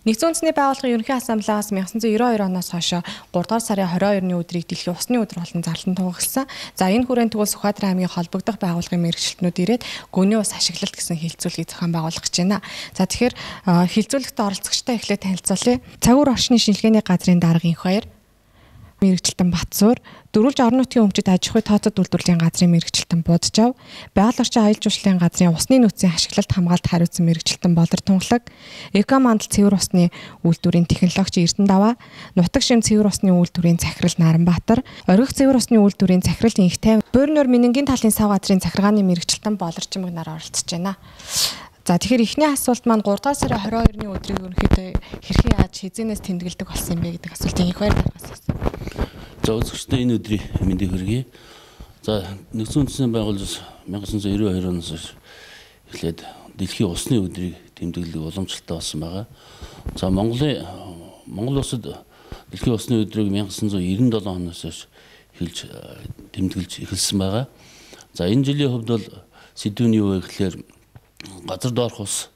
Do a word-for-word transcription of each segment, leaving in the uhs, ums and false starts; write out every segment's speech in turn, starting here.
Нэгдсэн үндэсний байгууллагын ерөнхий ассамблеаас найман девяносто two оноос хойш three дугаар сарын twenty-second-ны өдрийг дэлхийн усны өдөр болон зарлан тунхагласан. За энэ хүрээнд тэгвэл Сүхбаатарын аймгийн холбогдох байгууллагын мэргэжилтнүүд ирээд гүний ус ашиглалт гэсэн хилцүүлгийг зохион байгуулах гэж байна. За тэгэхээр хилцүүлэгт оролцогчтой эхлээд танилцуулъя. Цагуур орчны шинжилгээний газрын дарга инх баяр, мэргэжилтэн Батсуур, дөрвөлж орон нутгийн өмчөд аж ахуй тооцоод үйлдвэрлэлийн газрын мэргэжилтэн Будажав, байгаль орчин аялал жуулчлалын газрын усны нөөцийн ашиглалт хамгаалалт хариуцсан мэргэжилтэн Болор Тунгалаг, Эко мандал цэвэр усны үйлдвэрийн технологич Эрдэнэ Даваа, Нутаг шим цэвэр усны үйлдвэрийн захирал Наранбаатар, Оргих цэвэр усны үйлдвэрийн захирал Инхтэй, Буурнор Минэнгийн талын сав газрын захиргааны мэргэжилтэн Болорчмог нар оролцож байна. За тэгэхээр эхний асуулт маань three дугаар сарын twenty-second-ны өдрийг ерөнхийдөө хэрхэн яаж хизэнээс тэмдэглэдэг болсон юм бэ гэдэг асуултын их баяр даргаас. За үзэгчдээ энэ өдрийн мэндийг хүргэе. За нэгдсэн үндэсний байгууллаас nineteen ninety-two оноос эхлээд дэлхийн усны өдрийг тэмдэглэх уламжлалтай болсон байгаа. За Монголын Монгол улсад дэлхийн усны өдрийг nineteen ninety-seven оноос эхэлж тэмдэглэж эхэлсэн байгаа. За энэ жилийн хувьд бол сэдвүүн юу вэ гэхээр газар доорх ус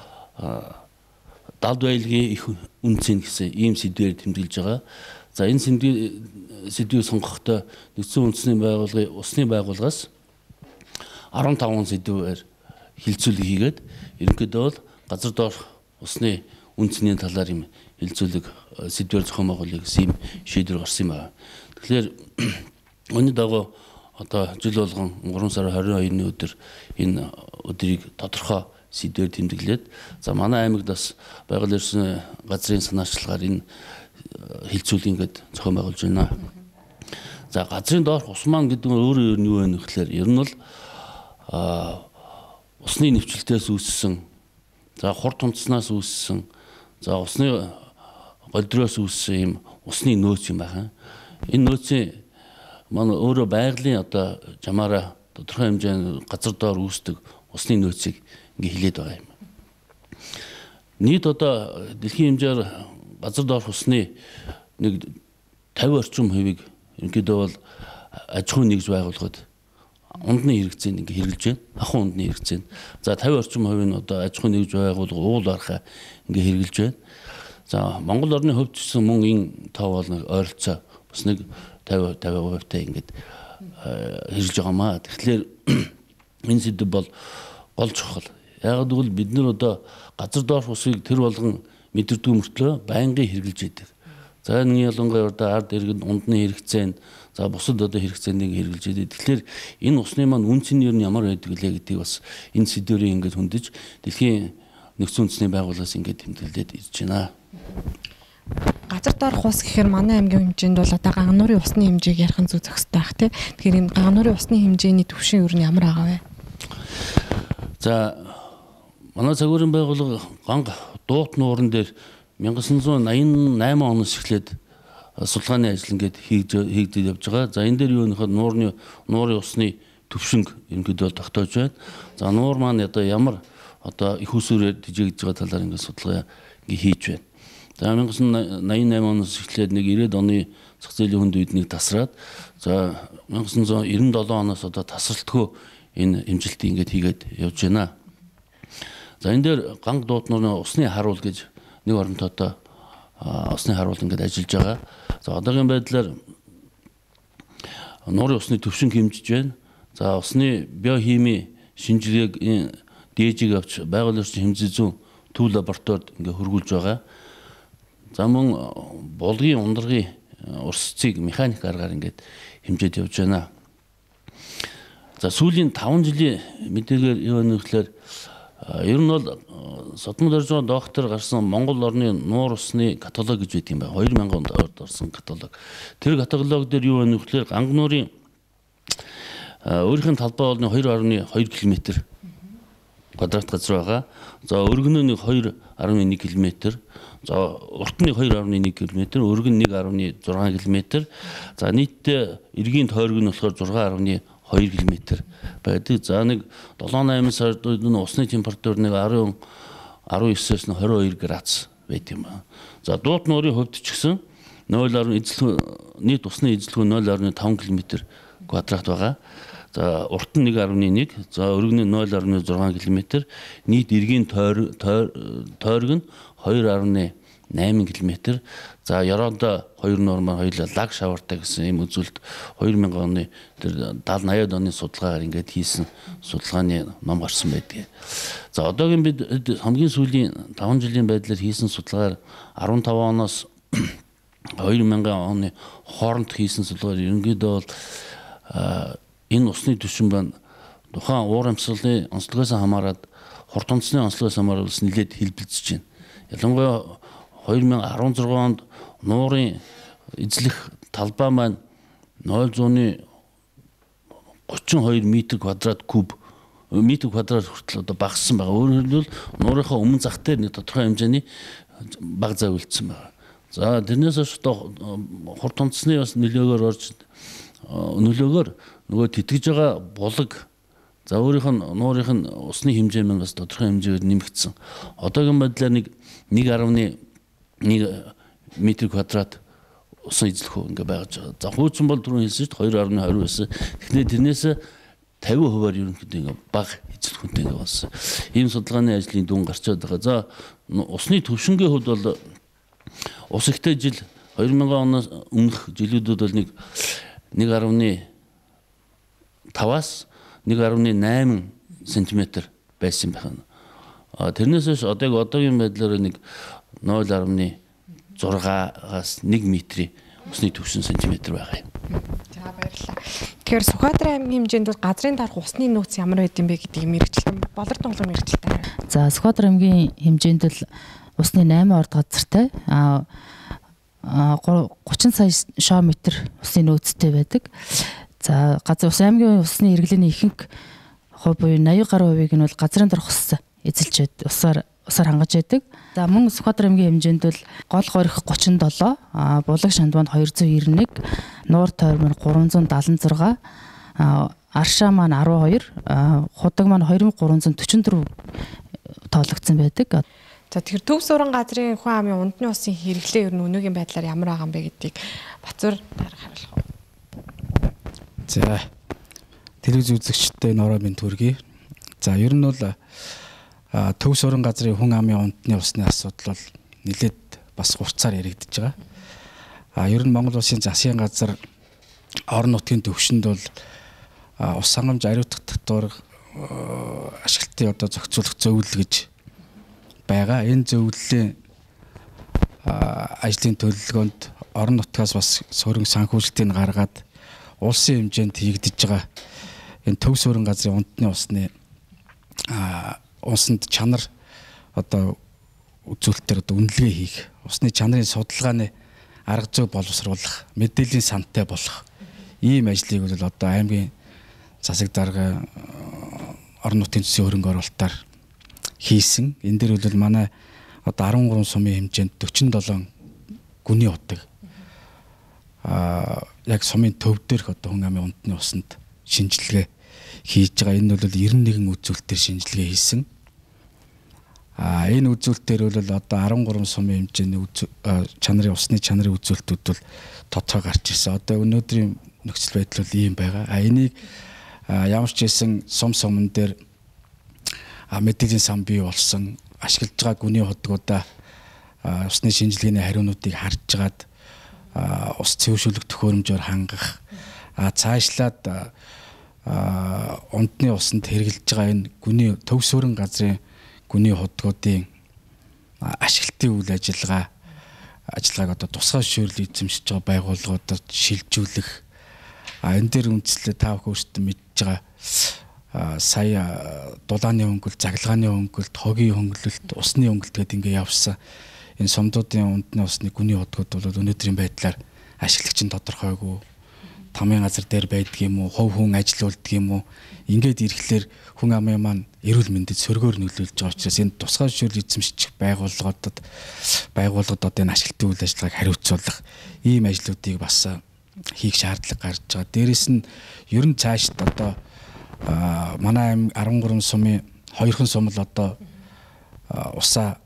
далд байлгийн их үнцэн гэсэн ийм сэдвээр тэмдэглэж байгаа. За энэ сэдвийг сонгохдоо нэгдсэн үндэсний байгууллагын усны байгууллагаас fifteen сэдвээр хилцүүлэг хийгээд ерөнхийдөө бол газар доорх усны үнцний талаар юм хилцүүлэг сэдвээр зохион байгуулах гэсэн шийдвэр гарсан юм байна. Тэгэхээр өнөө дагуу одоо жил болгон three сарын twenty-second-ны өдөр энэ өдрийг тодорхой сэдвээр тэмдэглээд за манай аймагт бас байгаль орчны газрын санаачлагаар энэ хилцүүлэг ингээд зохион байгуулж байна. За газрын доорх ус маань гэдэг нь өөрөө юу вэ гэхээр ер нь бол усны нэвчлэлтээс үүссэн, за хурд тунцснаас үүссэн, за усны голдрөөс үүссэн юм усны нөөц юм байна. Энэ нөөцийн манай өөрөө байгалийн одоо жамаараа тодорхой хэмжээнд газар доор үүсдэг усны нөөцийг ингээ хилээд байгаа юм. Нийт одоо дэлхийн хэмжээр газар доорх усны нэг fifty орчим хувийг ерөнхийдөө бол аж ахуйн нэгж байгууллагад ундны хэрэгцээнд ингээ хэрэгжилж байна. Ахуй ундны хэрэгцээнд. За fifty орчим хувийг нь одоо аж ахуйн нэгж байгууллага уул архаа ингээ хэрэгжилж байна. За Монгол орны хувьд ч гэсэн мөн энэ тоо бол нэг ойролцоо бас нэг fifty percent ингээд хэрэгжилж байгаамаа. Тэгэхээр энэ сэдв бол гол чухал. Яг гэвэл бид нар одоо газар доорх усыг тэр болгон мэдэрдэг мөртлөө байнгын хэрэгжилж байдаг. За энэ ялангуяа одоо ард иргэд ундны хэрэгцээнд, за бусад одоо хэрэгцээнийг хэрэгжилж байдаг. Тэгэхээр энэ усны маань үнц нь ер нь ямар байдаг вэ гэдгийг бас энэ сэдвэрийг ингээд хөндөж дэлхийн нэгдсэн үндэсний байгууллагаас ингээд тэмдэглээд ирж байна. Газар доорх ус гэхээр манай аймгийн хэмжээнд бол одоо гангануурын усны хэмжээг ярих нь зүг зохистой байх тийм. Тэгэхээр энэ гангануурын усны хэмжээний түвшин ер нь ямар байгаа вэ? За манай цагуурын байгууллага ганга дуут нууран дээр nineteen ninety-eight оноос эхлээд судалгааны ажил ингээд хийгдэж явж байгаа. За энэ дээр юу нөхөд нуурны нуурын усны түвшинг ерөнхийдөө тогтоож байна. За нуур маань одоо ямар одоо их усүрээр тэжээгдэж байгаа талаар ингээд судалгаа ингээд хийж байна. За nineteen ninety-eight оноос эхлээд нэг ninety оны зах зээлийн хүнд үед нэг тасраад за nineteen ninety-seven оноос одоо тасралтгүй энэ эмжилтийг ингээд хийгээд явж байна. За энэ дээр ганг дуутнууны усны харуул гэж нэг оронтойтой усны харуул ингээд ажиллаж байгаа. За одоогийн байдлаар нуурын усны түвшин хэмжиж байна. За усны биохими шинжилгээг дээжиг авч байгаль орчин хэмжээ зүйн төв лабораторид ингээд хөргүүлж байгаа. За мөн булгийн ундрагын урсцыг механик аргаар ингээд хэмжээд явж байна. За сүүлийн five жилийн мэдээгээр юу вэ гэхээр ер нь бол Содмод орж байгаа доктор гарсан Монгол орны нуур усны каталог гэж байдаг юм байна. two thousand онд орсон каталог. Тэр каталог дээр юу вэ гэхээр ганг нуурын өөрийнх нь талбай бол two point two км квадрат газар байгаа. За өргөнөө нэг two point one км. За урт нь two point one км, өргөн one point six км. За нийтдээ эргийн тойрог нь болохоор six point two км байдаг. За нэг seven eight сард усны температур нэг ten nineteen-ээс twenty-two градус байт юм байна. За дуут нуурын хувьд ч гэсэн zero point эзлэх нийт усны эзлэх нь zero point five км квадрат байгаа. За урт нь нэг гаруй нэг, за өргөн нь нуль гаруй зургаан км, нийт эргийн тойр тойрог нь хоёр гаруй найман км. За Ярондо хоёр нормаар хоёулаа лаг шавартай гэсэн ийм үзүүлэлт хоёр мянган оны тэр даатал аяад оны судалгаагаар ингээд хийсэн судалгааны ном гарсан байдаг. За одоогийн бид хамгийн сүүлийн таван жилийн байдлаар хийсэн судалгаагаар арван таван оноос хоёр мянган оны хооронд хийсэн судалгаар ерөнхийдөө бол энэ усны түвшин байна. Тухайн уур амьсгалын онцлогоос хамаарат хурд онцны онцлогоос хамаарат нэлээд хэлбэлзэж байна. Ялангуяа хоёр мянган арван зургаан онд нуурын эзлэх талбай маань ноль зууны гучин хоёр метр квадрат куб метр квадрат хүртэл одоо багассан байгаа. Өөрөөр хэлбэл нуурынхаа өмнө зах дээр нэг тодорхой хэмжээний баг зай үлдсэн байгаа. За тэрнээс хойш одоо хурд онцны бас нөлөөгөөр орж нөлөөгөөр нөгөө тэтгэж байгаа булаг за өөрийнх нь нуурынх нь усны хэмжээ маань бас тодорхой хэмжээгээр нэмэгдсэн. Одоогийн байдлаар нэг нэг гаруй нэг метр квадрат усан эзлэх хөө ингээ байгаж байгаа. За хуучин бол түрүүн хэлсэн шүү дээ хоёр гаруй хоёр байсан. Тэгэхээр тэрнээс тавин хувиар ерөнхийдөө ингээ бага эзлэх хүнтэй ингээ болсон. Ийм судалгааны ажлын дүн гарчаад байгаа. За усны түвшингийн хувьд бол ус ихтэй жил хоёр мянган оноос өмнөх жилүүдүүд бол нэг нэг гаруй таваас нэг гаруй найман сантиметр байсан байна. А тэрнээс хойш одоо одоогийн байдлаар нэг нуль гаруй зургаас нэг метрийн усны түвшин сантиметр байгаа юм. За баярлалаа. Тэгэхээр Сүхбаатар аймгийн хэмжээнд бол газрын дарах усны нөөц ямар байд юм бэ гэдгийг мэрэгчлэн болор тонглог мэрэгчлээ. За Сүхбаатар аймгийн хэмжээнд л усны найман орд газартай а гучин сая шоо метр усны нөөцтэй байдаг. За газар ус аймгийн усны хэрэглээний ихэнх хувь буюу восемьдесят гаруй хувийг нь бол газрын дарах ус эзэлж байд усаар усаар хангаж байдаг. За мөн Сүхбаатар аймгийн хэмжээнд бол гол горих гучин долоо, а булаг шандванд хоёр зуун девять нэг, нуур тойрмор гурван зуун дагалан зургаан, аршаа маань арван хоёр, худаг маань хоёр nghìn гурван зуун дөрвөн дөрвөн тоологдсон байдаг. За тэгэхээр төв суран газрын хүн амын ундны усын хэрэглээ ер нь өнөөгийн байдлаар ямар байгаа юм бэ гэдгийг Бацуур дарга харуулах уу. За телевиз үзэгчтэй нороо минь төргий. За ер нь бол төв суран газрын хүн амын ундны усны асуудал бол нэлээд бас хурцаар яригдж байгаа. А ер нь Монгол улсын засгийн газар орон нутгийн төвшөнд бол ус хангамж ариутгах татвар ашиглалтын одоо зохицуулах зөвлөл гэж байгаа. Энэ зөвлөлийн ажлын төлөвлөгөөнд орон нутгаас бас сөрөг санхүүжилтийг гаргаад улсын хэмжээнд хийгдэж байгаа энэ төв суран газрын ундны усны усанд чанар одоо үзүүлэлтээр одоо үнэлгээ хийх, усны чанарын судалгааны арга зүй боловсруулах, мэдээллийн сантай болох ийм ажлыг бол одоо аймгийн засаг дарга орон нутгийн төсвийн хөрөнгө оруулалтаар хийсэн. Энэ дээр бол манай одоо арван гурван сумын хэмжээнд дөрвөн долоон гүний удаг а яг сумын төв дээрх одоо хүн амын ундны усанд шинжилгээ хийж байгаа. Энэ бол девяносто нэгэн үзүүлэлтээр шинжилгээ хийсэн. А энэ үзүүлэлтээр бол одоо арван гурван сумын хэмжээний чанарын усны чанарын үзүүлэлтүүд бол тодорхой гарч ирсэн. Одоо өнөөдрийн нөхцөл байдал бол ийм байгаа. А энийг ямар ч байсан сум сумн дээр мэдээллийн сан бий болсон, ашиглаж байгаа гүний хотгуудаа усны шинжилгээний хариунуудыг харж гаад ус цэвэршүүлэх төхөөрөмжөөр хангах, цаашлаад ундны усанд хэрэглэж байгаа энэ гүний төв суран газрын гүний хотгуудын ашиглалтын үйл ажиллагаа ажиллагааг одоо тусгай зөвшөөрөл эзэмшиж байгаа байгууллагуудад шилжүүлэх. А энэ дээр үндэслээ та бүхэн өөрсдөө мэдж байгаа сая дулааны хөнгөлт, заглагааны хөнгөлт, хогийн хөнгөлөлт, усны хөнгөлт гэдэг ингээ явсан. Энэ сумдуудын ундны усны гүний хотгууд бол өнөөдрийн байдлаар ашиглагч нь тодорхойгүй, тамийн газар дээр байдаг юм уу, хувь хүн ажилуулдаг юм уу, ингээд ирэхлээр хүн амын маань эрүүл мэндэд сөргөөр нөлөөлж байгаа учраас энэ тусгай зөвшөөрөл эзэмших байгууллагуудад байгууллагуудад энэ ашиглалтын үйл ажиллагааг хариуцуулах ийм ажлуудыг бас хийх шаардлага гарч байгаа. Дээрээс нь ер нь цаашд одоо манай аймаг арван гурван сумын хоёрхан сум л одоо усаа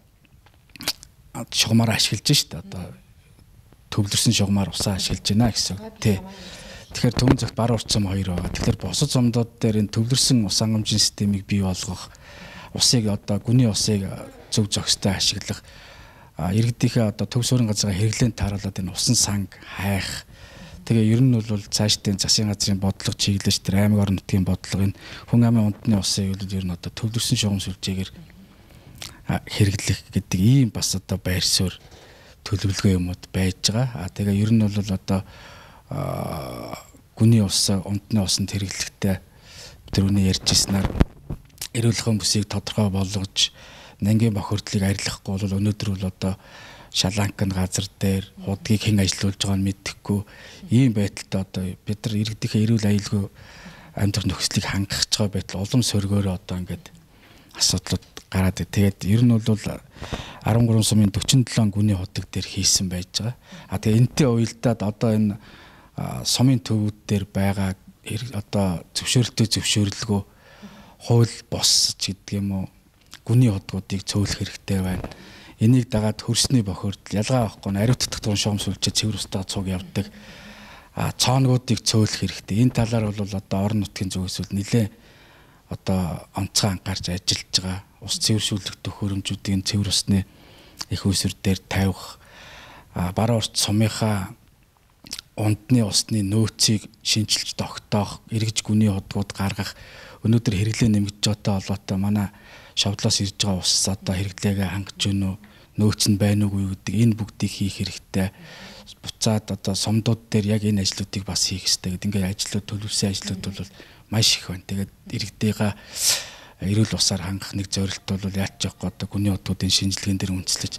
шугамаар ашиглаж шүү дээ. Одоо төвлөрсөн шугамаар усаа ашиглаж байна гэсэн үг тий. Тэгэхээр төвөн цагт бар урт цом хоёр байгаа. Тэгэхээр босод цомдод дээр энэ төвлөрсөн ус хангамжийн системийг бий болгох, усыг одоо гүний усыг зөв зохистой ашиглах, иргэдийнхээ одоо төв суурин газраа хэрэглэн тааруулаад энэ усан санг хайх. Тэгээ ер нь бол цаашдын засгийн газрын бодлого чиглэж тэр аймаг орон нутгийн бодлого энэ хүн амын унтны усыг бол ер нь одоо төвлөрсөн шугам сүлжээгээр хэрэглэх гэдэг ийм бас одоо байр суурь төлөвлөгөө юмуд байж байгаа. А тэгээ ер нь бол одоо гүний ус, унтны усанд хэрэглэхдээ түрүүний ярьжсэнаар эрүүл мэндийн бүсийг тодорхой болгож нангийн бохирдлыг арилгахгүй бол өнөөдөр бол одоо шаланкны газар дээр худгийг хэн ажилуулж байгааг нь мэдэхгүй ийм байдалтай одоо бид нар иргэдийнхээ эрүүл аюулгүй амьдрах нөхцөлийг хангах гэж байгаа байтал улам сөргөөрөө одоо ингээд асуудлууд гараад байна. Тэгээд ер нь бол арван гурван сумын дөрвөн жилийн гүний худаг дээр хийсэн байж байгаа. А тэгээ энэтэй уялдаад одоо энэ сумын төвүүд дээр байгаа одоо зөвшөөрөлтөө зөвшөөрлгөө хууль бос гэдэг юм уу гүний худгуудыг цөөлөх хэрэгтэй байна. Энийг дагаад хөрсний бохирдол ялгаа авахгүй ариутгах туган шугам сүлжээ цэвэр устгаа цуг явдаг. А цоонуудыг цөөлөх хэрэгтэй. Энэ талаар бол одоо орон нутгийн зүгээс бол нэлээ одоо онцгой анхаарч ажиллаж байгаа. Ус цэвэршүүлэх төхөөрөмжүүдийн цэвэр усны их усүр дээр тавих, баруун урт сумынхаа ундны усны нөөцийг шинжилж тогтоох, эргэж гүний худгууд гаргах, өнөөдөр хэрэглээ нэмэгдэж байгаатай холбоотой манай шавдлаас ирж байгаа ус одоо хэрэглээгээ хангаж гэнэ үү, нөөц нь байна уугүй гэдэг энэ бүгдийг хийх хэрэгтэй. Буцаад одоо сумдууд дээр яг энэ ажлуудыг бас хийх хэрэгтэй гэдэг. Ингээд ажлууд төлөвлөсөн ажлууд бол маш их байна. Тэгээд иргэдийнхээ эрүүл усаар хангах нэг зорилт бол яаж ч яахгүй одоо гүний худгуудын шинжилгээнд дээр үндэслэж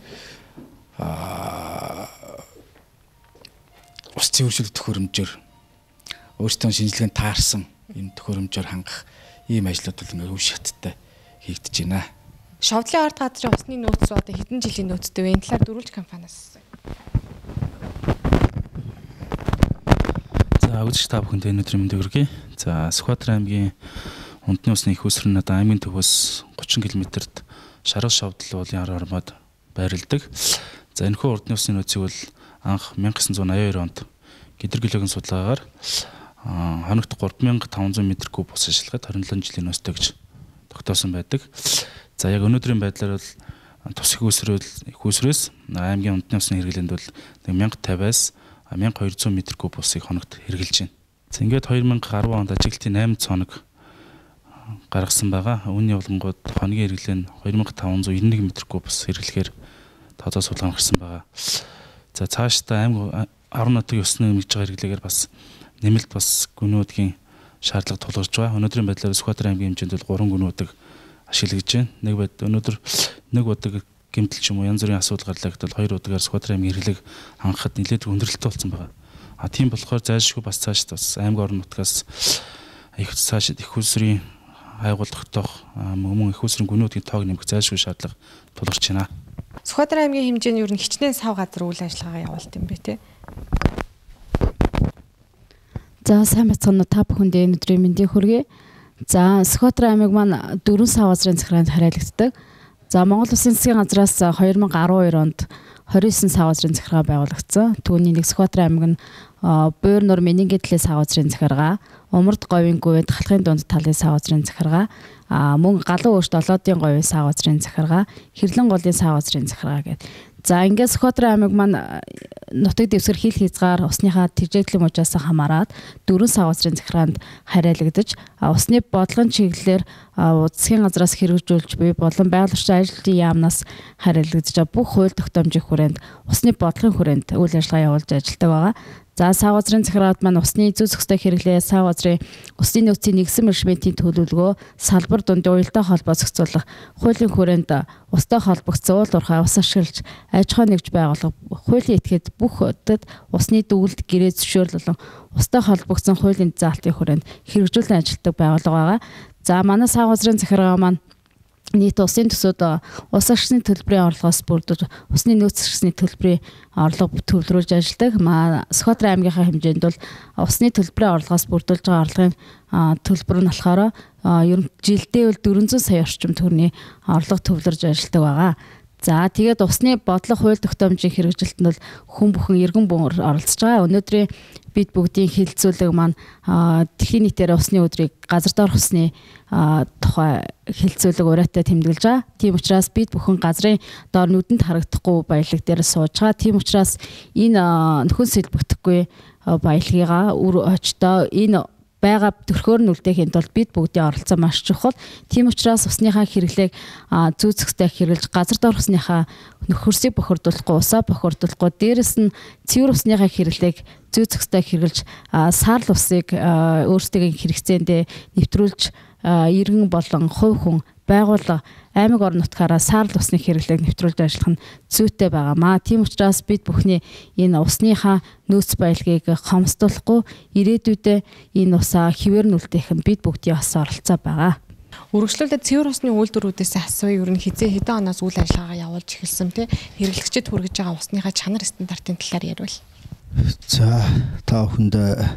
аа ус цэвэршүүлэх төхөөрөмжөөр өөрсдөө шинжилгээнд таарсан энэ төхөөрөмжөөр хангах ийм ажлууд бол ингээд үе шаттай хийгдэж байна. Шавдлын ард газрын усны нөөц рүү одоо хэдэн жилийн нөөцтэй вэ? Энэ талаар дөрвөлж компаниас. За үзэгч та бүхэнд өнөөдрийн мэндийг хүргэе. За Сүхбаатар аймгийн ундны усны их усрын одоо аймгийн төвөөс гучин км-т Шаргал шавдлын уулын ар хормоод байрладаг. За энэхүү ундны усны нөөцийг бол анх мянга гэсэн зуун аяа хоёр онд Гэдэргэлгийн судалгаагаар хоногт гурван мянга таван зуун м куб ус ашиглахад хорин долоон жилийн нөөцтэй гэж тогтоосон байдаг. За яг өнөөдрийн байдлаар бол тус их усрэл их усрээс аймгийн ундны усны хэрэглээнд бол мянга тавиас мянга хоёр зуун м куб усыг хоногт хэрэгжилж байна. За ингээд хоёр мянга арван онд ажиглалтын найман цоног гаргасан байгаа. Үүний улангууд хоногийн хэрэглээ нь хоёр мянга таван зуун ирнэ м куб ус хэрэглэхээр тооцоо судалгаа гаргасан байгаа. За цаашдаа аймаг орон нутгийн усны нэмэгдэж байгаа хэрэглээгээр бас нэмэлт бас гүнүүдийн шаардлага тулгарч байгаа. Өнөөдрийн байдлаар Сүхбаатар аймгийн хэмжээнд бол гурван гүнүүдэг ашиглагдж байна. Нэг бод өнөөдөр нэг бодог гэмтэл ч юм уу янз бүрийн асуудал гарлаа гэтэл хоёр удаагаар Сүхбаатар аймгийн хэрэглээг хангахад нэлээд хүндрэлтэй болсон байгаа. А тийм болохоор зайлшгүй бас цаашд бас аймаг орон нутгаас их цаашид их усрын хайгуул тогтоох мөн их усрын гүнүүдийн тоог нэмэх зайлшгүй шаардлага тулгарч байна. Сүхбаатар аймгийн хэмжээнд ер нь хичнээн сав газар үйл ажиллагаа явуулт юм бэ те. За сайн бацгаана та бүхэнд өнөөдрийн мэндийг хүргэе. За Сүхбаатар аймаг маань дөрвөн сав газрын захиргаанд хариалагддаг. За Монгол Улсын засгийн газраас хоёр мянга арван хоёр онд хорин девять сав газрын захиргаа байгуулагдсан. Түүний нэг Сүхбаатар аймаг нь Буур нур Менингитлээ сав газрын захиргаа, Умард говийн гүвэд Халахын дунд талын сав газрын захиргаа, мөн Галуу өөрт Олоодын говийн сав газрын захиргаа, Хэрлэн голын сав газрын захиргаа гэдэг. За ингээд Сүхбаатар аймаг маань нутаг дэвсгэр хил хязгаар усныхаа тэжээглэм уужаас хамаарат дөрвөн сав газрын захиргаанд хариалагдаж усны бодлогын чиглэлээр засгийн газраас хэрэгжүүлж буй болон байгаль орчин ажлын яамнаас хариалагдаж бүх хууль тогтоомжийн хүрээнд усны бодлогын хүрээнд үйл ажиллагаа явуулж ажилладаг байгаа. За сав газрын захиргаанд маань усны зүй зохистой хэрэглээ, сав газрын усны нөөцийн нэгсэн менежментийн төлөвлөгөө, салбар дундын уялдаа холбоо зохицуулах, хуулийн хүрээнд устай холбогдсон уул уурхай ус ашиглаж аж ахуй нэгж байгуулах, хуулийн этгээд бүх өдөд усны дүүлд гэрээ зөвшөөрөл болон устай холбогдсон хуулийн заалтын хүрээнд хэрэгжүүлэн ажилладаг байгууллага байгаа. За манай сав газрын захиргаа маань нийт усын төсөөд ус ашигчны төлбөрийн орлогоос бүрдэж усны нөөц ашигчны төлбөрийн орлого төвлөрүүлж ажилладаг. Маа Сүхбаатар аймгийнхаа хэмжээнд бол усны төлбөрийн орлогоос бүрдүүлж байгаа орлогын төлбөр нь болохоор ер нь жилдээ бол дөрвөн зуун сая орчим төгрөгийн орлого төвлөрж ажилладаг байгаа. За тэгээд усны бодлого хууль тогтоомжийн хэрэгжилтэнд бол хүн бүхэн иргэн буун оролцож байгаа. Өнөөдрийн бид бүгдийн хилцүүлэг маань дэлхийн нийтээр усны өдрийг газар дор усны тухай хилцүүлэг ураатай тэмдэглэж байгаа. Тийм учраас бид бүхэн газрын доор нүдэнд харагдахгүй баялаг дээр сууж байгаа. Тийм учраас энэ нөхөн сэлбэгдэхгүй баялагыгаа үр очтоо энэ байгаа төрхөөр нь үлдээхийн тулд бид бүгдийн оролцоо маш чухал. Тийм учраас усныхаа хэрэглээг зүүцэхтэй хэрэгжилж газар дор усныхаа нөхөрсийг бохирдуулахгүй, усаа бохирдуулахгүй, дээрэс нь цэвэр усныхаа хэрэглээг зүүцэхтэй хэрэгжилж саарл усыг өөрсдийн хэрэгцээндээ нэвтрүүлж иргэн болон хувь хүн байгууллага аймаг орон нутгаараа саарл усны хэрэглээг нэвтрүүлж ажиллах нь зүйтэй байгаамаа. Тийм учраас бид бүхний энэ усныхаа нөөц баялагийг хомсдуулахгүй ирээдүйдээ энэ усаа хэвээр нь үлдээх нь бид бүгдийн бас оролцоо байгаа. Үргэлжлүүлээд цэвэр усны үйлдвэрүүдээс асууя, ер нь хизээ хэдэн оноос үйл ажиллагаагаа явуулж эхэлсэн те хэрэглэгчид хүргэж байгаа усныхаа чанар стандартын талаар ярил. За та бүхэнд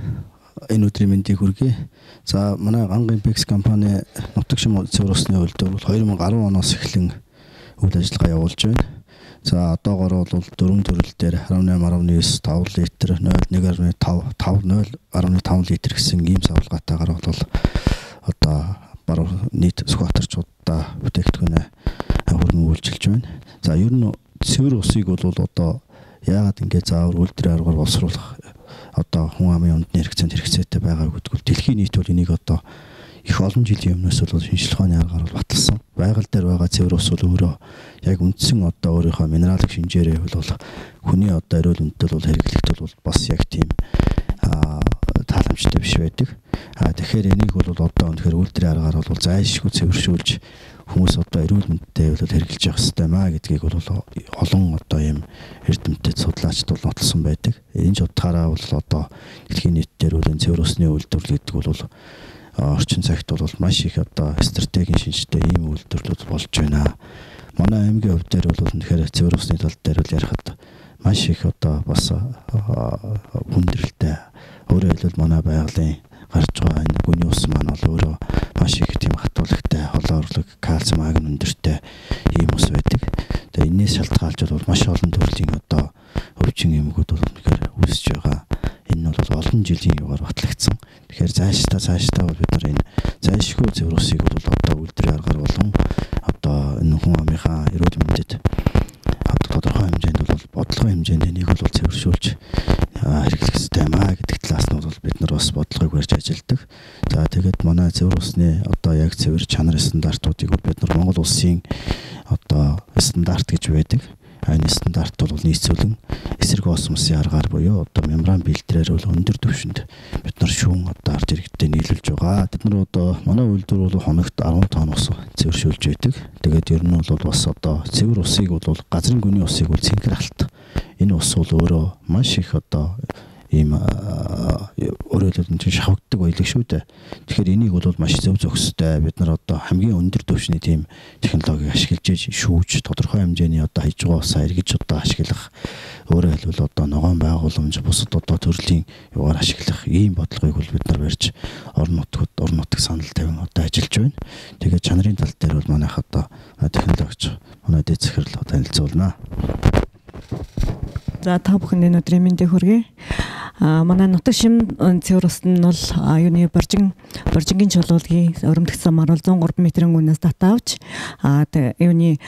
энэ өдрийн мэндийг хүргэе. За манай Гангийн Бекс компани нутаг шим цэвэр усны үйлдвэр бол two thousand ten оноос эхлэн үйл ажиллагаа явуулж байна. За одоогоор бол дөрвөн төрөл дээр eighty-eight point nine five литр, zero one five zero one five литр гэсэн ийм савлгаатайгаар бол одоо баруун нийт скватерчуудаа бүтээгдэхүүнээ хөргөн үйлчилж байна. За ер нь цэвэр усыг бол одоо яагаад ингэ заавар үйлдвэрийн аргаар боловсруулах одоо хүн амын үндэсний хэрэгцээнд хэрэгцээтэй байгаа гэдгүүл дэлхийн нийт бол энийг одоо их олон жилийн өмнөөс бол шинжилгээ ухааны аргаар бол баталсан. Байгаль дээр байгаа цэвэр ус бол өөрөө яг үндсэн одоо өөрийнхөө минералын шинжээрээ бол хүний одоо эрүүл мэндэд бол хэрэглэхэд бол бас яг тийм тааламжтай биш байдаг. А тэгэхээр энийг бол одоо үнэхээр үйлдвэрийн аргаар бол зайлшгүй цэвэршүүлж хүмүүс одоо эрүүл мэндэд бол хэрэглэж явах хэрэгтэй маа гэдгийг бол олон одоо ийм эрдэмтэд судлаачд бол нотолсон байдаг. Энэ ч утгаараа бол одоо дэлхийн нийтээр бол цэвэр усны үйлдвэрлэл гэдэг бол орчин цагт бол маш их одоо стратегийн шинжтэй ийм үйлдвэрлэлүүд болж байна. Манай аймгийн хувьд дээр бол үнэхээр цэвэр усны тал дээр бол ярихад маш их одоо бас хүндрэлтэй. Өөрөөр хэлбэл манай байгалийн гарч байгаа энэ гүний ус маань бол өөрөө маш их тийм хатуулагтай, холоо орлог, кальци, магний өндөртэй ийм ус байдаг. Тэгээ энэс шалтгаалж бол маш олон төрлийн одоо өвчин эмгүүд бол үнэхээр үүсэж байгаа. Энэ бол олон жилийн югаар батлагдсан. Тэгэхээр цаашдаа цаашдаа бол бид нар энэ зайлшгүй цэвэр усыг бол одоо үйлдвэрийн аргаар болон одоо энэ хүн амынхаа эрүүл мэндэд тодорхой хэмжээнд бол бодлогын хэмжээнд энийг бол цэвэршүүлж хэрэглэх хэрэгтэй маа гэдэг талаас нь бол бид нар бас бодлогыг барьж ажилладаг. За тэгээд манай цэвэр усны одоо яг цэвэр чанар стандартуудыг бид нар Монгол улсын одоо стандарт гэж байдаг. Энэ стандарт бол нийцүүлэн эсрэг осмосын аргаар буюу одоо мембран бэлтрээр бол өндөр түвшинд бид нар шүүн одоо ард иргэдэд нийлүүлж байгаа. Бид нар одоо манай үйлдвэр бол хоногт ten тонн ус цэвэршүүлж байдаг. Тэгээд ер нь бол бас одоо цэвэр усыг бол газрын гүний усыг бол цэнхэр алт. Энэ ус бол өөрөө маш их одоо ийм өөрөөр хэлбэл шавхагддаг байлиг шүү дээ. Тэгэхээр энийг бол маш зөв зөвхөстэй бид нар одоо хамгийн өндөр түвшний тийм технологиг ашиглаж шүүж тодорхой хэмжээний одоо хаяж байгаа усаа эргэж одоо ашиглах, өөрөөр хэлбэл одоо ногоон байгууламж бусад одоо төрлийн югаар ашиглах ийм бодлогыг бол бид нар барьж орон нутгад орон нутаг санал тавин одоо ажиллаж байна. Тэгээд чанарын тал дээр бол манайх одоо технологич манай дэд захирал танилцуулнаа. За та бүхэнд энэ өдрийн мэндийг хүргэе. А манай нутаг шим цэвэр ус нь бол юуны боржин боржингийн чулуулгийн өрөмдөх замаар бол one oh three метрийн үнээс татаавч а юуны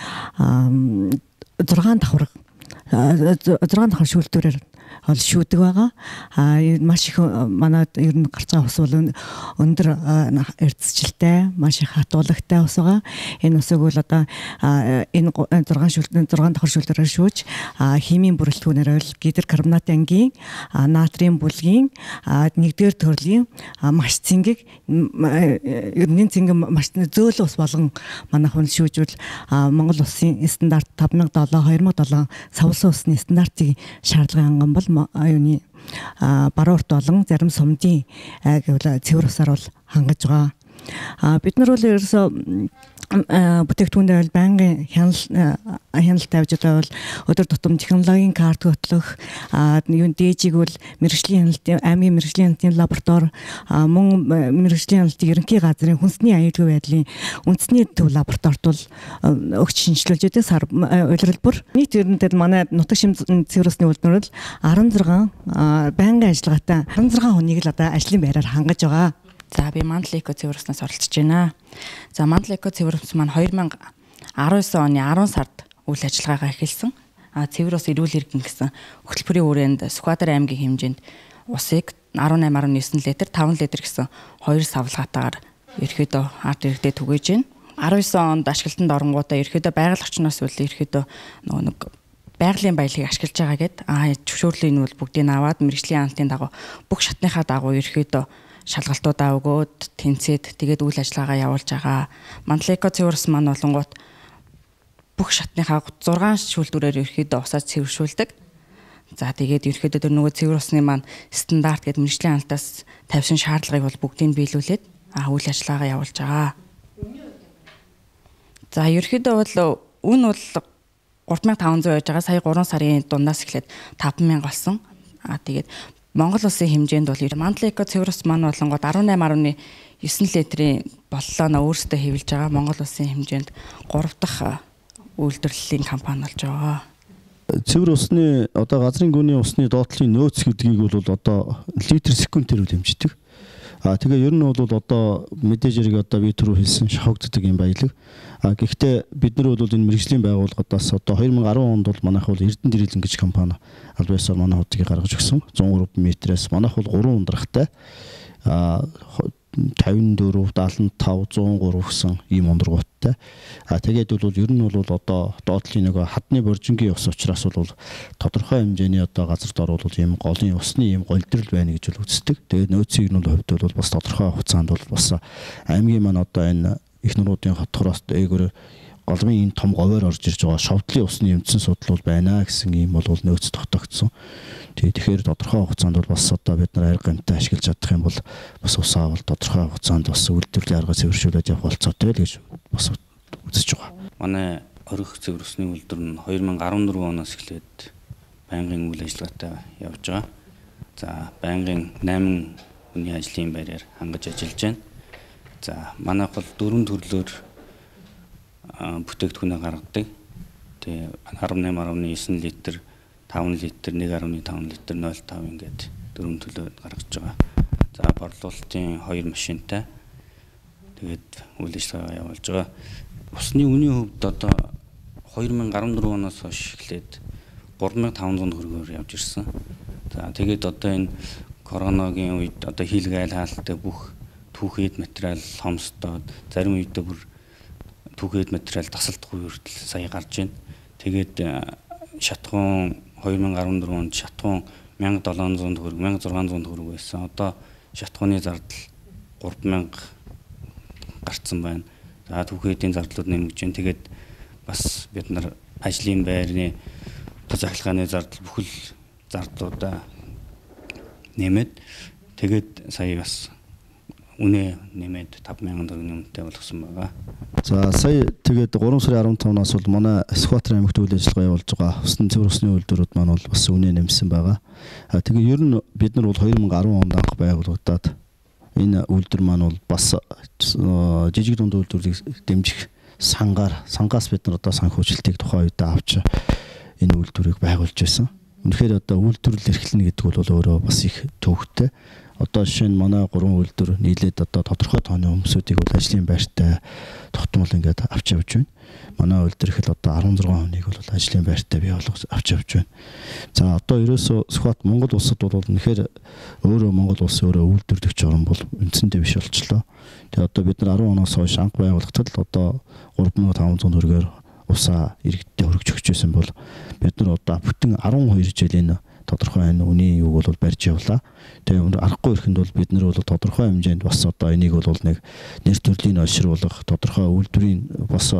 six давхар six давхар шүүлтүүрээр ол шүүдэг байгаа. А маш их манай ер нь гарч байгаа ус бол өндөр эрдэсжилтэй, маш их хатуулагтай ус байгаа. Энэ усыг бол одоо энэ six шүүлтэн six давхар шүүлтүүрээр шүүж химийн бүрэлдэхүүнээр бол гидр карбонат ангийн, натрийн бүлгийн, нэгдүгээр төрлийн маш цэнгэг ерний цэнгэн маш зөөлөн ус болгон манайх нь шүүжүүл Монгол улсын стандарт five thousand seven two thousand seven савлсан усны стандартыг шаардлагын анган бол аюуны баруун урт болон зарим сумдын гэвэл цэвэр усаар бол хангаж байгаа. А бид нар бол ерөөсөө бүтээгдэхүүндээ бол байнгын хяналт хяналт тавьж одоо бол өдөр тутам технологийн карт хөтлөх юу дээжиг бол мэрэгжлийн хяналтын аймгийн мэрэгжлийн хяналтын лаборатори мөн мэрэгжлийн хяналтын ерөнхий газрын хүнсний аюулгүй байдлын үндэсний төв лабораторид бол өгч шинжилүүлж байдаг сар улирал бүр нийт ерөнхийдөө манай нутаг шим цэвэр усны үйлдвэр бол арван зургаан байнгын ажиллагаатай арван зургаан хүнийг л одоо ажлын байраар хангаж байгаа. За би Мандал эко цэвэр уснаас оролцож байна. За Мандал эко цэвэр ус маань две тысячи десять оны арван сард үйл ажиллагаагаа эхэлсэн. А цэвэр ус эрүүл иргэн гэсэн хөтөлбөрийн хүрээнд Сүхбаатар аймгийн хэмжээнд усыг десять дасам нine литр, five литр гэсэн хоёр савлгаатаагаар ерөөдөө ард иргэдэд түгээж байна. nineteen онд ашиглалтанд оронгуудаа ерөөдөө байгаль орчноос үл ерөөдөө нөгөө нэг байгалийн баялагийг ашиглаж байгаа гэд а зөвшөөрлийг нь бол бүгдийг аваад мэрэгжлийн хяналтын дагуу бүх шатныхаа дагуу ерөөдөө шалгалтуудаа өгөөд тэнцээд тэгээд үйл ажиллагаагаа явуулж байгаа. Мандал эко цэвэр ус маань болонгууд бүх шатныхаа six шүүлтүүрээр ерөөдөө усаа цэвэршүүлдэг. За тэгээд ерөөдөө тэр нөгөө цэвэр усны маань стандарт гэдэг мэрэгжлийн хяналтаас тавьсан шаардлагыг бол бүгдийг биелүүлээд а үйл ажиллагаагаа явуулж байгаа. За ерөөдөө бол үн бол three thousand five hundred байж байгаа. Сая three сарын дундаас эхлээд five thousand болсон. А тэгээд Монгол улсын хэмжээнд бол Мандал эко цэвэр ус маань болонгод eighteen dасам nine литрийн боллоо өөрсдөө хэвлэж байгаа. Монгол улсын хэмжээнд three дахь үйлдвэрлэлийн компани болж байгаа. Цэвэр усны одоо газрын гүний усны доотлын нөөц гэдгийг бол одоо литр секундээр хэмждэг. А тэгээ ер нь бол одоо мэдээж хэрэг одоо би түрүү хэлсэн шахагддаг юм баялаг. А гэхдээ бид нар бол энэ мэрэгжлийн байгууллагаас одоо twenty ten онд бол манайх бол Эрдэнэ Дэрэлэн гэж компани аль байсаар манай хотыг гаргаж өгсөн. one oh three метрээс манайх бол three ундрахтай а fifty-four, seventy-five, one oh three гэсэн ийм ундрагуудтай. А тэгээд бол ер нь бол одоо доотлын нөгөө хадны боржингийн ус учраас бол тодорхой хэмжээний одоо газарт оруулах ийм голын усны ийм голдрол байна гэж бол үздэг. Тэгээд нөөцийг нь хувьд бол бас тодорхой хугацаанд бол бас аймгийн маань одоо энэ их нуруудын хотхороос ээгөр голмын энэ том говьор орж ирж байгаа шовдлын усны эмчсэн судал бол байна гэсэн ийм бол нөөц тогтогдсон. Тэгэхээр тодорхой хугацаанд бол бас одоо бид нар арга гамтай ашиглаж чадах юм бол бас усаа бол тодорхой хугацаанд бас үйлдвэрлэлийн арга цэвэршүүлээд явах болцоотой л гэж бас үзэж байгаа. Манай орих цэвэр усны үйлдвэр нь twenty fourteen оноос эхлээд байнгын үйл ажиллагаатай явж байгаа. За байнгын eight хүний ажлын байраар хангаж ажиллаж байна. За манайх бол дөрвөн төрлөөр бүтээгдэхүүнээ гаргадаг. Тэгээ eighteen dasam nine литр, five литр, one point five литр, zero point five ингээд дөрвөн төлөв гаргаж байгаа. За борлуулалтын хоёр машинтай тэгээд үйл ажиллагаа явуулж байгаа. Усны үнийн хувьд одоо twenty fourteen оноос хойш эхлээд three thousand five hundred төгрөгөөр явж ирсэн. За тэгээд одоо энэ коронавигийн үед одоо хийлгээ айл хаалттай бүх түүхэд материал хомсдоод зарим үедээ бүр түүхэд материал тасалдахгүй хүртэл сая гарч байна. Тэгээд шатхуун twenty fourteen онд шатхуун one thousand seven hundred төгрөг, one thousand six hundred төгрөг байсан. Одоо шатхууны зардал three thousand гарцсан байна. За түүхэдийн зардлууд нэмэгдэж байна. Тэгээд бас бид нар ажлын байрны захиргааны зардал бүхэл зардлуудаа нэмээд тэгээд сая бас үнэ нэмээд five thousand төгрөг нэмэлттэй болгосон байгаа. За сая тэгээд three сарын fifteen-наас бол манай Сүхбаатар аймагт үйл ажиллагаа явуулж байгаа усны цэвэр усны үйлдвэрүүд маань бол бас үнэ нэмсэн байгаа. А тэгээд ер нь бид нар бол twenty ten онд анх байгуулагдаад энэ үйлдвэр маань бол бас жижиг дунд үйлдвэрлэлийг дэмжих сангаар сангаас бид нар одоо санхүүжилтийг тухайн үед авч энэ үйлдвэрийг байгуулж байсан. Үнэхээр одоо үйлдвэрлэл эрхлэнэ гэдэг бол өөрөө бас их төвөгтэй. Одоо жишээ нь манай гурван үйлдвэр нийлээд одоо тодорхой тооны хүмүүсүүдийг бол ажлын байртай тогтмол ингээд авч явж байна. Манай үйлдвэр их л одоо sixteen хүнийг бол ажлын байртай бий болгож авч явж байна. За одоо ерөөсөө Сүхбаатар Монгол улсад бол үнэхээр өөрөө Монгол улсын өөрөө үйлдвэрлэгч орн бол үндсэндээ биш болчлоо. Тэгээ одоо бид нар ten оноос хойш анх байгуулагдтал одоо three thousand five hundred төгрөгөөр усаа иргэдтэй хөргөж өгч байсан бол бид нар одоо бүтэн twelve жилийн тодорхой энэ үнийн юуг бол барьж явлаа. Тэгээ аргагүй ихэнд бол бид нар бол тодорхой хэмжээнд бас одоо энийг бол нэг нэр төрлийн ойшруулах, тодорхой үйлдвэрийн бас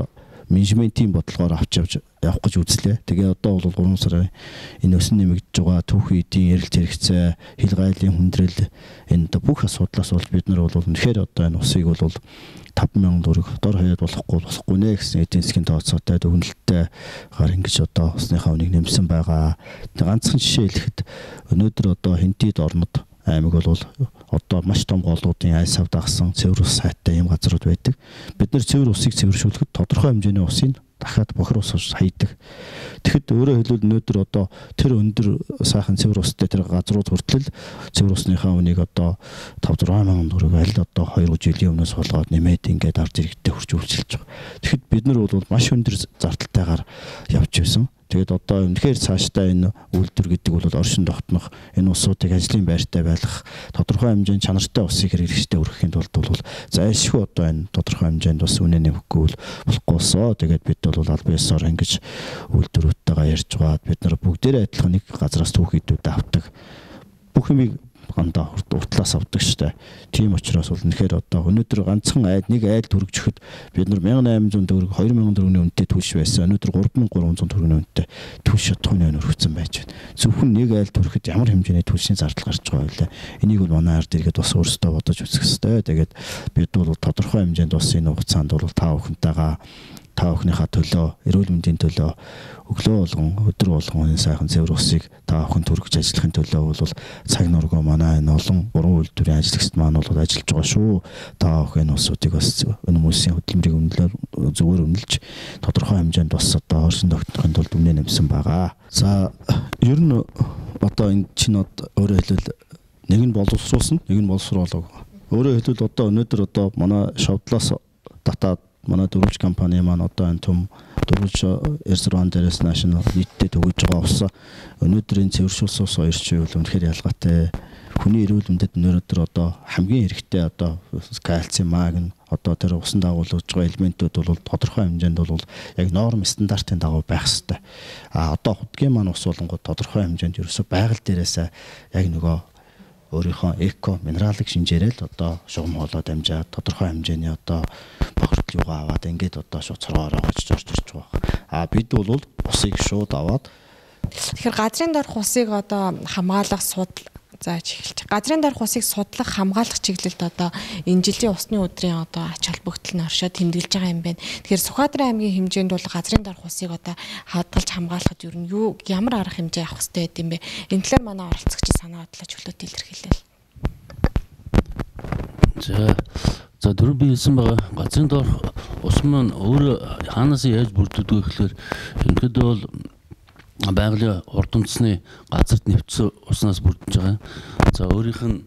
менежментийн бодлогоор авч явж явах гэж үзлээ. Тэгээ одоо бол гурван сарын энэ өсөн нэмэгдэж байгаа түүхэн эдийн эрэлт хэрэгцээ, хил гайлын хүндрэл энэ бүх асуудлаас бол бид нар бол үнэхээр одоо энэ усыг бол таван мянган төгрөг дор хаяад болохгүй болохгүй нэ гэсэн эдийн засгийн тооцоотой дүгнэлттэй гар ингэж одоо усныхаа үнийг нэмсэн байгаа. Ганцхан жишээ хэлэхэд өнөөдөр одоо Хэнтид орнод аймаг бол одоо маш том голуудын аль сав дагсан цэвэр ус сайтай юм газрууд байдаг. Бид нар цэвэр усыг цэвэршүүлэхэд тодорхой хэмжээний усыг дахиад бохир ус хайдаг. Тэгэхэд өөрөөр хэлбэл өнөөдөр одоо тэр өндөр сайхан цэвэр устай тэр газрууд хүртэл цэвэр усныхаа үнийг одоо таван зургаан мянган төгрөг аль одоо хоёр жилийн өмнөөс болгоод нэмээд ингээд ард иргэдэд хүрч үйлчилж байгаа. Тэгэхэд бид нар бол маш өндөр зардалтайгаар явж байсан. Тэгээд одоо үнэхээр цаашдаа энэ үйлдвэр гэдэг бол оршин тогтнох, энэ усуудыг ажлын байртай байлгах, тодорхой хэмжээний чанартай усыг хэрэглэгчдэд өргөхийн тулд бол зайлшгүй одоо энэ тодорхой хэмжээнд бас үнэ нэмэхгүй болохгүй болсоо. Тэгээд бид бол аль биесээр ингэж үйлдвэрүүдтэйгээ ярьж байгаад бид нар бүгдээрээ адилхан нэг газраас түүхийдүүд авдаг. Бүх юмыг гандаа уртлаас авдаг штэ. Тийм учраас бол үнэхээр одоо өнөөдөр ганцхан айл нэг айл төрөгжөхөд бид нар мянга найман зуун төгрөг хоёр мянган төгрөгийн үнэтэй түлш байсан. Өнөөдөр гурван мянган гурван зуун төгрөгийн үнэтэй түлш шатхууны өн өргөцсөн байж байна. Зөвхөн нэг айл төрөхөд ямар хэмжээний түлшний зардал гарч байгаа вэ? Энийг бол манай ард иргэд бас өөрсдөө бодож үзэх ёстой. Тэгээд бид бол тодорхой хэмжээнд бас энэ хугацаанд бол та бүхэнтэйгээ та бүхнийхээ төлөө, эрүүл мэндийн төлөө өглөө болгон өдөр болгон энэ сайхан цэвэр усыг та бүхэн төрөгч ажиллахын төлөө бол цаг нургуу манай энэ олон гурван үйлдвэрийн ажлагчид маань бол ажиллаж байгаа шүү. Та бүхэн усуудыг бас энэ хүмүүсийн хөдөлмөрийг үнэлэл зүгээр үнэлж тодорхой хэмжээнд бас одоо оршин тогтнохын тулд үнэ нэмсэн байгаа. За ер нь одоо энэ чинь өөрөөр хэлбэл нэг нь боловсруулсан, нэг нь боловсруулаагүй. Өөрөөр хэлбэл одоо өнөөдөр одоо манай шавдлаас татаад манай дөрвж компани маань одоо энэ том дөрвж Эрзран дээрээс national нийтдээ төгөж байгаа ус өнөөдрийн цэвэршүүлсэн ус хоёр ч үйл үнэхээр ялгаатай. Хүний эрүүл мэндэд өнөөдөр одоо хамгийн хэрэгтэй одоо кальци, магний одоо тэр усан дагуулж байгаа элементүүд бол тодорхой хэмжээнд бол яг норм стандартын дагуу байх хэрэгтэй. А одоо худгийн маань ус болонгод тодорхой хэмжээнд ерөөсөй байгаль дээрээс яг нөгөө өөрийнхөө эко минералыг шинжээрэл одоо шугам хоолой дамжаад тодорхой хэмжээний одоо бохирдол юугаа аваад ингээд одоо шууд цоргоороо очиж орж ирж байгаа. А бид бол усыг шууд аваад тэгэхээр газрын дарах усыг одоо хамгаалах судал зааж эхэлж. Газрын дарах усыг судлах, хамгаалах чиглэлд одоо энэ жилийн усны өдрийн одоо ач холбогдол нь оршоод тэмдэглэж байгаа юм байна. Тэгэхээр Сүхбаатарын аймгийн хэмжээнд бол газрын дарах усыг одоо хадгалж хамгаалахад ер нь юу ямар арга хэмжээ авах хэрэгтэй гэдэм бэ? Энэ талаар манай оролцогч санаа бодлоо чөлөөт илэрхийлээ. За за дөрөв би хэлсэн байгаа. Газрын дарах ус маань өөр хаанаас яаж бүрддэг вэ гэхээр ерөнхийдөө бол байгалийн урд үндэсний газарт нэвтсэн уснаас бүрдэж байгаа. За өөрийнх нь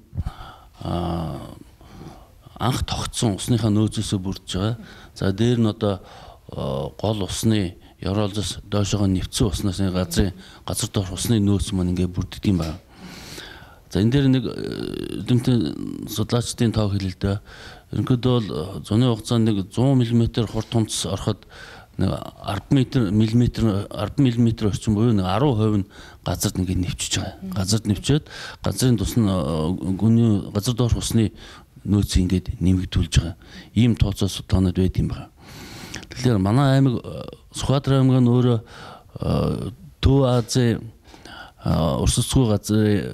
анх тогтсон усныхаа нөөцөөсөө бүрдэж байгаа. За дээр нь одоо гол усны Евролзоос доошоо нэвтсэн уснаас газрын газар доорх усны нөөц маань ингээд бүрддэг юм байна. За энэ дээр нэг эдэмтэн судлаачдын тоо хэлэл дээ. Ерөнхийдөө бол зуны хугацаанд нэг зуун миллиметр хурд тунц ороход арван миллиметр арван миллиметр орчим буюу нэг арван хувь нь газарт ингээд нэвчиж байгаа. Газарт нэвчээд газрын тус нь гүний газар доорх усны нөөц ингээд нэмэгдүүлж байгаа. Ийм тооцоо судалгаанууд байд юм байна. Тэгэхээр манай аймаг Сүхбаатар аймаг нь өөрөө Төв Азийн урсгалгүй газрын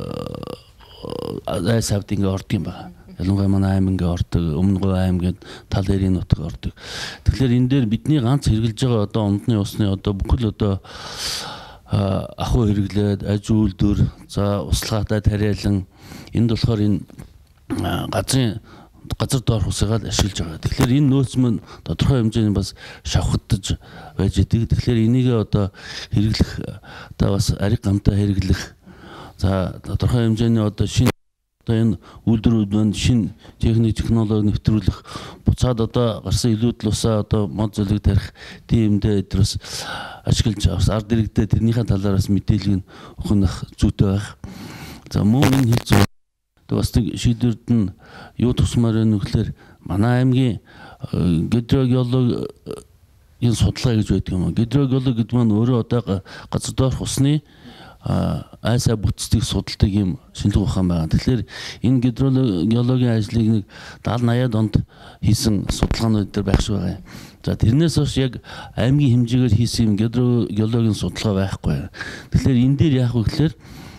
ай савд ингээд ордог юм байна. Ялангуяа манай аймгийн ордог, Өмнө Говь аймгийн тал эрийн нутаг ордог. Тэгэхээр энэ дээр бидний ганц хэрэгжилж байгаа одоо умдны усны одоо бүхэл одоо ахуй хэрэглээд, аж үйлдвэр, за услахаатай тариалан энд болохоор энэ газрын газар доорх усыг ашиглаж байгаа. Тэгэхээр энэ нөөц мань тодорхой хэмжээний бас шавхагдаж байж идэг. Тэгэхээр энийг одоо хэрэглэх одоо бас ариг гамтай хэрэглэх, за тодорхой хэмжээний одоо шинэ одоо энэ үйлдвэрүүд маань шинэ техник технологи нэвтрүүлэх, буцаад одоо гарсан илүүдл усаа одоо мод зөлөг тарих тиймдээ эдрээс ашиглаж авс ард иргэдэд тэрнийхээ талаараас мэдээлэл өгөх зүйтэй байх. За мөн энэ хэл зүйн бас нэг шийдвэрд нь юу тусмаар байна вэ гэхээр манай аймгийн гидрогеологи энэ судалгаа гэж байдаг юм. Гидрогеологи гэдэг маань өөрөө одоо газар доорх усны айсаа бүтцийг судалдаг юм шинжилгээ ухаан байгаа. Тэгэхээр энэ гидрогеологийн ажлыг нэг даатан аяад онд хийсэн судалгаанууд дээр байх шиг байгаа юм. За тэрнээс хойш яг аймгийн хэмжээгээр хийсэн геологийн судалгаа байхгүй. Тэгэхээр энэ дээр яах вэ гэхээр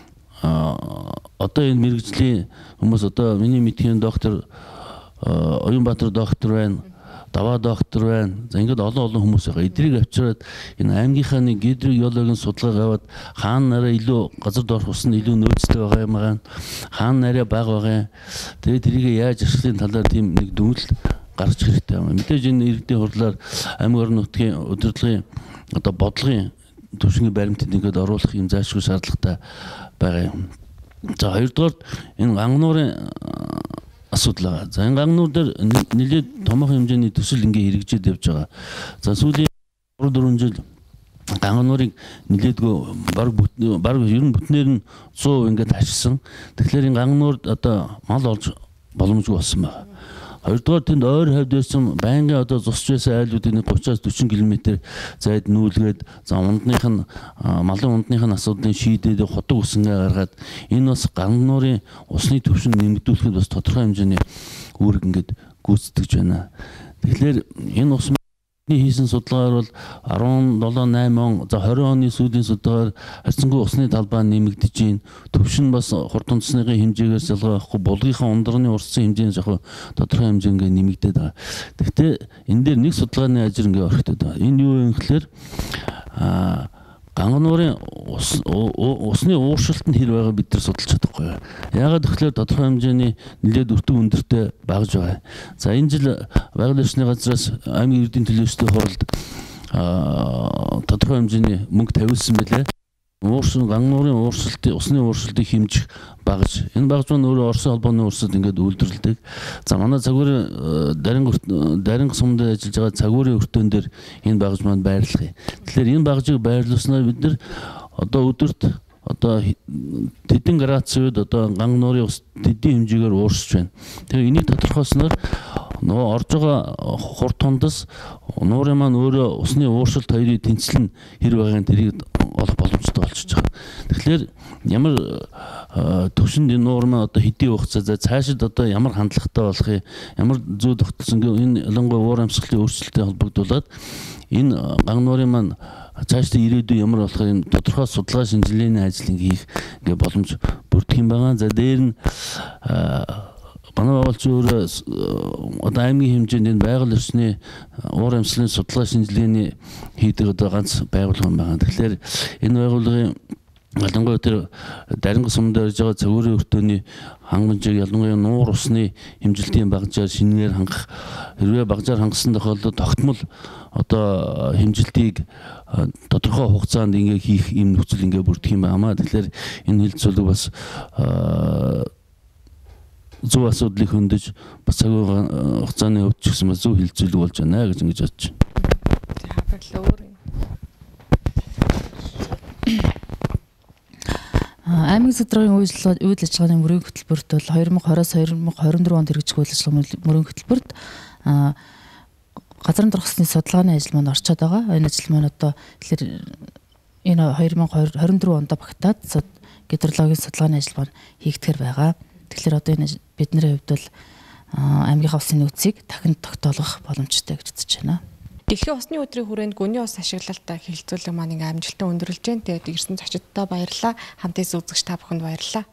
одоо энэ мэрэгжлийн хүмүүс одоо миний мэдхийн доктор Оюнбаатар доктор байна, Даваа доктор байна. За ингээд олон олон хүмүүс байгаа. Эдрийг авчираад энэ аймгийнхаа нэг гидрогеологийн судалгаа аваад хаана нараа илүү газар доорх ус нь илүү нөөцтэй байгаа юм аа. Хаана нараа бага байгаа. Тэгээд тэрийг яаж ашиглахын талаар тийм нэг дүгнэлт гарч хэрэгтэй юм. Мэдээж энэ иргэдийн хурлаар аймаг орон нутгийн удирдлагын одоо бодлогын төвшингийн баримтад ингээд оруулах юм заашгүй шаардлагатай байгаа юм. За хоёрдугаар энэ гангнуурын асуудал байгаа. За энэ гангнуур дээр нэлээд томоохон хэмжээний төсөл ингээ хэрэгжээд явж байгаа. За сүүлийн trois дөрвөн жил гангнуурыг нэлээдгүй баг баг ер нь бүтнээр нь сто процент ингээд ашигласан. Тэгэхээр энэ гангнуурд одоо мал олж боломжгүй болсон байна. Хоёрдугаар тэнд ойр хавьд байсан байнгын одоо зусч байсан айлуудын thirty-аас forty км зайд нүүлгээд за ундных нь малын ундных нь асуудлын шийдээд хотог үсэнгээ гаргаад энэ бас гангнуурын усны түвшин нэмэгдүүлэхэд бас тодорхой хэмжээний үүрэг ингээд гүйцэтгэж байна. Тэгэхээр энэ ус хийсэн судалгаар бол seventeen eight он за twenty оны сүүлийн судалгаар харьцангуй усны талбай нэмэгдэж байна. Төвшин бас хурд тунцсныхын хэмжээгээр залгаа байхгүй булгийнхаа ундраны урссан хэмжээ нь яг тодорхой хэмжээгээр нэмэгдээд байгаа. Гэхдээ энэ дээр нэг судалгааны ажир ингээ орхиод байгаа. Энэ юу юм гэхээр а гангнуурын усны ууршилт нь хэр байгаа бид нар судалж чадахгүй. Яагаад гэвэл тодорхой хэмжээний нэлээд өртөг өндөртэй багж байгаа. За энэ жил байгаль орчны газраас аймгийн эрдэнэ төлөөлөлтийн хуралд тодорхой хэмжээний мөнгө тавьсан байлээ. Ууршил гангнуурын ууршилтын усны ууршилтыг хэмжих багж. Энэ багж маань өөрөө Оросын холбооны урсад ингээд үйлдвэрлэдэг. За манай цагуурын дарин дарин сумд ажиллаж байгаа цагуурын өртөөн дээр энэ багж маань байрлах юм. Тэгэхээр энэ багжийг байрлуулснаар бид нар одоо өдөрт одоо тэдэн градусд одоо гангнуурын ус тэдийн хэмжээгээр уурсж байна. Тэгэхээр энийг тодорхойлсноор нөгөө орж байгаа хурд тундас нуурын маань өөрөө усны ууршилт хоёрыг тэнцэл нь хэр байгааг тэрийг олох боломжтой болчихж байгаа. Тэгэхээр ямар төвшөнд энэ нуур маань одоо хэдийн хугацаа цаашид одоо ямар хандлагатай болохыг ямар зүй тогтолцсон гээ энэ ялангуяа уур амьсгалын өөрчлөлтөд холбогдуулаад энэ гангнуурын маань цаашдаа ирээдүй ямар болохыг энэ тодорхой судалгаа шинжилгээний ажил хийх ингээ боломж бүрдэх юм байгаа. За дээр нь манай байгуулч өөрөө одоо аймгийн хэмжээнд энэ байгаль орчны уур амьсгалын судалгаа шинжилгээний хийдэг одоо ганц байгууллага байгаа. Тэгэхээр энэ байгууллагын ялангуяа тэр дарин сумд ирж байгаа цагуурын өртөөний хангамжийг ялангуяа нуур усны хэмжилтийн багжаар шинээр хангах хэрвээ багжаар хангасан тохиолдолд тогтмол одоо хэмжилтийг тодорхой хугацаанд ингээ хийх юм нөхцөл ингээ бүрдэх юм байна. Тэгэхээр энэ хилцүүлэг бас зөв асуудлыг хөндөж бас цаг хугацааны хувьд ч гэсэн зөв хилцүүлэг болж байна гэж ингэж бодож байна. Хаврал өөр юм. Аймгийн судалгааны үйл үйл ажиллагааны мөрийн хөтөлбөрт бол twenty twenty-two онд хэрэгжих үйл ажиллагааны мөрийн хөтөлбөрт газрын дурхсны судалгааны ажил маань орчод байгаа. Энэ ажил маань одоо тэгэхээр энэ twenty twenty-four онд багтаад гидрологийн судалгааны ажил маань хийгдэхэр байгаа. Тэгэхээр одоо энэ бидний хувьд бол аймгийнхаа усны нөөцийг дахин тогтоолгох боломжтой гэж үзэж байна. Дэлхийн усны өдрийн хүрээнд гүний ус ашиглалтаа хилцүүлэг маань ингээм амжилттай өндөрлж байна. Тэгээд ирсэн зочдтой баярлалаа. Хамтдаа үзэгч та бүхэнд баярлалаа.